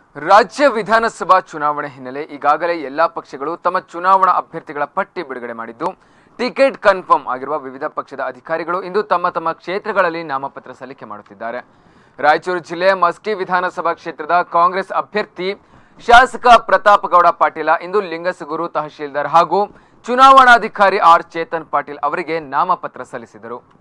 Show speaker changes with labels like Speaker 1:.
Speaker 1: ರಾಜ್ಯ ವಿಧಾನಸಭಾ ಚುನಾವಣೆ ಹಿನ್ನೆಲೆ ಈಗಾಗಲೇ ಎಲ್ಲಾ ಪಕ್ಷಗಳು ತಮ್ಮ ಚುನಾವಣಾ ಅಭ್ಯರ್ಥಿಗಳ ಪಟ್ಟಿ ಬಿಡುಗಡೆ ಮಾಡಿದ್ದು ಟಿಕೆಟ್ ಕನ್ಫರ್ಮ್ ಆಗಿರುವ ವಿವಿಧ ಪಕ್ಷದ ಅಧಿಕಾರಿಗಳು ಇಂದು ತಮ್ಮ ಕ್ಷೇತ್ರಗಳಲ್ಲಿ ನಾಮಪತ್ರ ಸಲ್ಲಿಕೆ ಮಾಡುತ್ತಿದ್ದಾರೆ. ರಾಯಚೂರು ಜಿಲ್ಲೆ ಮಸ್ಕಿ ವಿಧಾನಸಭಾ ಕ್ಷೇತ್ರದ ಕಾಂಗ್ರೆಸ್ ಅಭ್ಯರ್ಥಿ ಶಾಸಕ ಪ್ರತಾಪಗೌಡ ಪಾಟೀಲ ಇಂದು ಲಿಂಗಸಗೂರು ತಹಶೀಲ್ದಾರ್ ಹಾಗೂ ಚುನಾವಣಾಧಿಕಾರಿ ಆರ್ ಚೇತನ್ ಪಾಟೀಲ್ ಅವರಿಗೆ ನಾಮಪತ್ರ ಸಲ್ಲಿಸಿದರು.